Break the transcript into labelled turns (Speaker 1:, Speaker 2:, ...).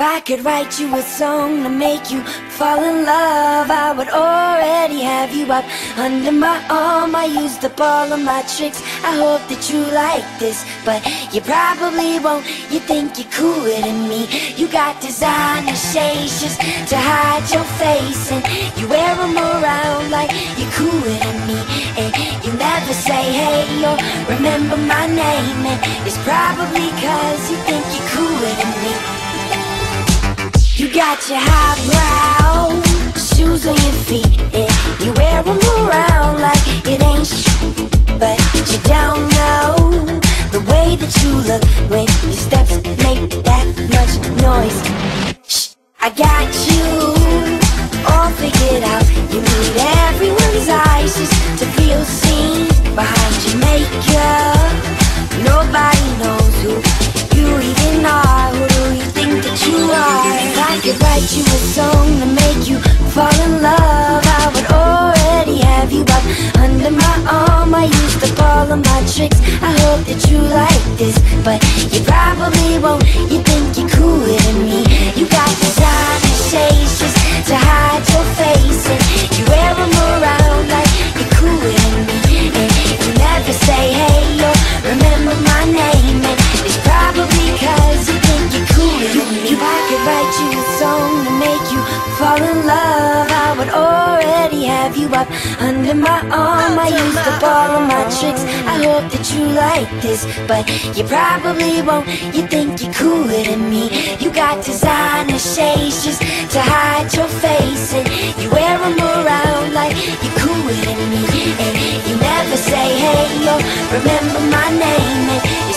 Speaker 1: I could write you a song to make you fall in love, I would already have you up under my arm. I used up all of my tricks, I hope that you like this, but you probably won't. You think you're cooler than me. You got designer shades just to hide your face, and you wear them around like you're cooler than me. And you never say hey or remember my name, and it's probably cause you think you're cooler than me. You got your highbrow shoes on your feet, and you wear them around like it ain't shit, but you don't know the way that you look when your steps make that much noise. Shh, I got you all figured out. You need everyone's eyes just to feel seen behind your makeup. Nobody knows who you even are. Who do you think that you are? If I could write you a song to make you fall in love, I would already have you up under my arm. I used up all of my tricks, I hope that you like this, but you probably won't. You think you're cooler than me. You got designer shades just to hide your face, and you wear them around like you're cooler than me. And you never say hey or remember my name, and it's probably cause you think you're cooler than me. If I could write you a song to make you fall in love, I would already have you up under my arm. I used up all of my tricks, I hope that you like this, but you probably won't. You think you're cooler than me. You got designer shades just to hide your face, and you wear them around like you're cooler than me. And you never say hey or remember my name, and